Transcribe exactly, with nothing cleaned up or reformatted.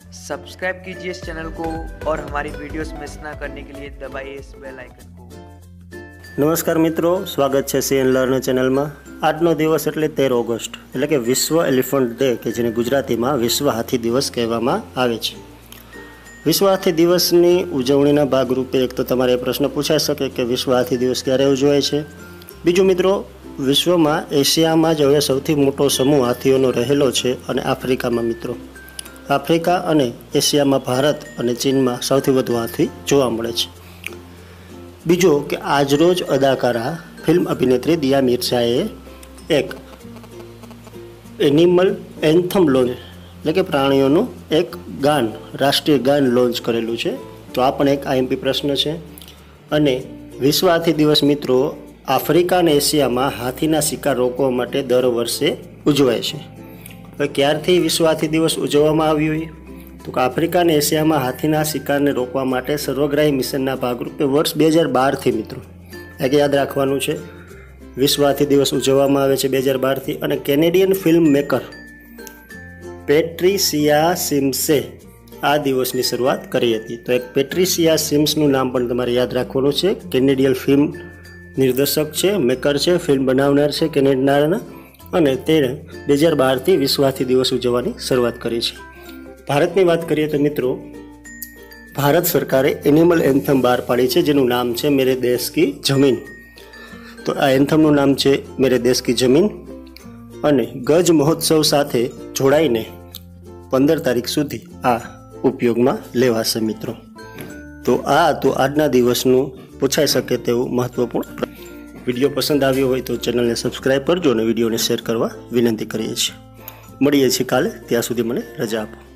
Subscribe कीजिए इस channel को और हमारी वीडियोस मिस ना करने के लिए दबाइए इस बेल आइकन को। नमस्कार मित्रों, स्वागत है सी एन लर्न चैनल में। આજનો દિવસ એટલે તેર ઓગસ્ટ એટલે કે વિશ્વ એલિફન્ટ ડે, કે જેને ગુજરાતીમાં વિશ્વ હાથી દિવસ કહેવામાં આવે છે। વિશ્વ હાથી દિવસની ઉજવણીના ભાગરૂપે એક તો તમારે પ્રશ્ન પૂછાઈ શકે કે વિશ્વ હાથી દિવસ ક્યારે ઉજવાય છે। બીજું મિત્રો, વિશ્વમાં એશિયામાં જ હવે સૌથી મોટો સમૂહ હાથીઓનો રહેલો છે અને આફ્રિકામાં મિત્રો આફ્રિકા અને એશિયામાં ભારત અને ચીનમાં સૌથી વધુ હાથી જોવા મળે છે। બીજો કે આજરોજ અદાકારા ફિલ્મ અભિનેત્રી દિયા મિર્ઝાએ એક એનિમલ એન્થમ લોન્ચ એટલે કે પ્રાણીઓનું એક ગાન, રાષ્ટ્રીય ગાન લોન્ચ કરેલું છે। તો આ પણ એક આઈએમપી પ્રશ્ન છે। અને વિશ્વ હાથી દિવસ મિત્રો આફ્રિકા અને એશિયામાં હાથીના શિકાર રોકવા માટે દર વર્ષે ઉજવાય છે। હવે ક્યારથી વિશ્વ હાથી દિવસ ઉજવવામાં આવ્યો? તો કે આફ્રિકા અને એશિયામાં હાથીના શિકારને રોકવા માટે સર્વગ્રાહી મિશનના ભાગરૂપે વર્ષ બે હજાર બારથી મિત્રો એક યાદ રાખવાનું છે, વિશ્વ હાથી દિવસ ઉજવવામાં આવે છે બે હજાર બારથી। અને કેનેડિયન ફિલ્મ મેકર પેટ્રિશિયા સિમ્સે આ દિવસની શરૂઆત કરી હતી। તો એક પેટ્રિશિયા સિમ્સનું નામ પણ તમારે યાદ રાખવાનું છે। કેનેડિયન ફિલ્મ નિર્દેશક છે, મેકર છે, ફિલ્મ બનાવનાર છે કેનેડાના, અને તેણે બે હજાર બારથી વિશ્વ હાથી દિવસ ઉજવવાની શરૂઆત કરી છે। ભારતની વાત કરીએ તો મિત્રો ભારત સરકારે એનિમલ એન્થમ બહાર પાડી છે, જેનું નામ છે મેરે દેશ કી જમીન। તો આ એન્થમનું નામ છે મેરે દેશ કી જમીન અને ગજ મહોત્સવ સાથે જોડાઈને પંદર તારીખ સુધી આ ઉપયોગમાં લેવાશે મિત્રો। તો આ તો આજના દિવસનું પૂછાઈ શકે તેવું મહત્વપૂર્ણ। વિડીયો પસંદ આવ્યો હોય તો ચેનલને સબસ્ક્રાઈબ કરજો અને વિડીયોને શેર કરવા વિનંતી કરીએ છીએ। મળીએ છીએ કાલે, ત્યાં સુધી મને રજા આપો।